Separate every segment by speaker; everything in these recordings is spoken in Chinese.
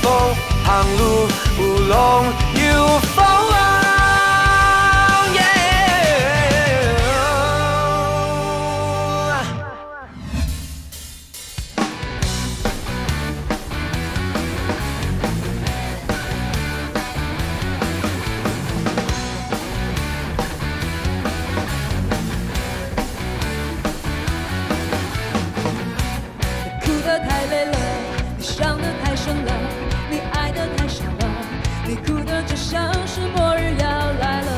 Speaker 1: 风，航路无龙有风啊。
Speaker 2: 太累了，你伤得太深了，你爱得太深了，你哭得就像是末日要来了。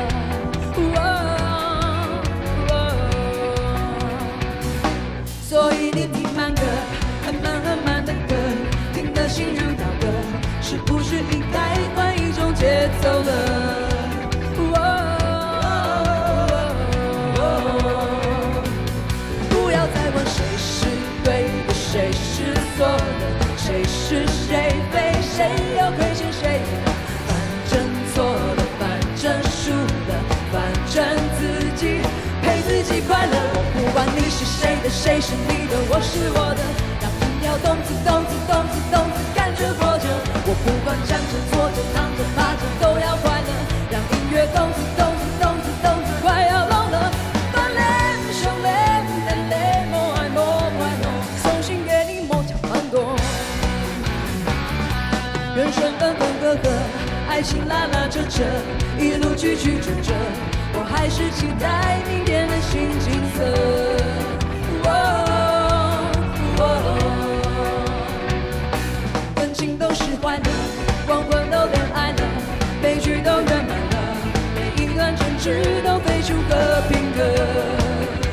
Speaker 2: 所以你听慢歌，很慢很慢的歌，听得心如刀割，是不是应该换一种节奏了？ 不要再问谁是对的，谁是错的，谁是谁非，谁又亏欠谁了？反正错了，反正输了，反正自己陪自己快乐。我不管你是谁的，谁是你的，我是我的，让心跳动次动次动次动次，感觉活着。我不管站着、坐着、躺着、趴着，都要快乐，让音乐动次动次动次动次，快要聋了。 人生分分合合，爱情拉拉扯扯，一路曲曲折折，我还是期待明天的新景色。温情都释怀了，黄昏都恋爱了，悲剧都圆满了，每一段争执都飞出和平歌。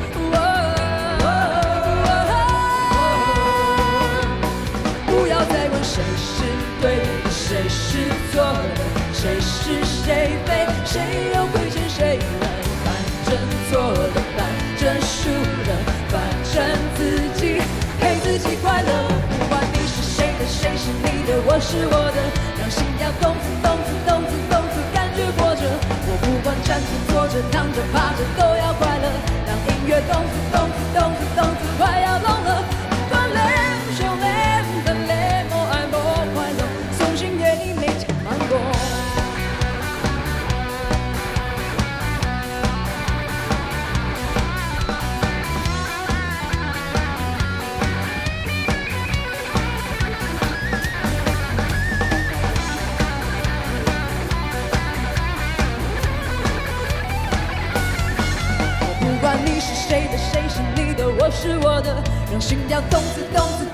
Speaker 2: 不要再问谁是对的，谁是错的，谁是谁非，谁又亏欠谁了？反正错了，反正输了，反正自己陪自己快乐。不管你是谁的，谁是你的，我是我的，让心跳动次动次动次动次，感觉活着。我不管站着、坐着、躺着、趴着，都要快乐，让音乐动次动次动次动次，快要聋了。 谁的，谁是你的，我是我的，让心跳动次动次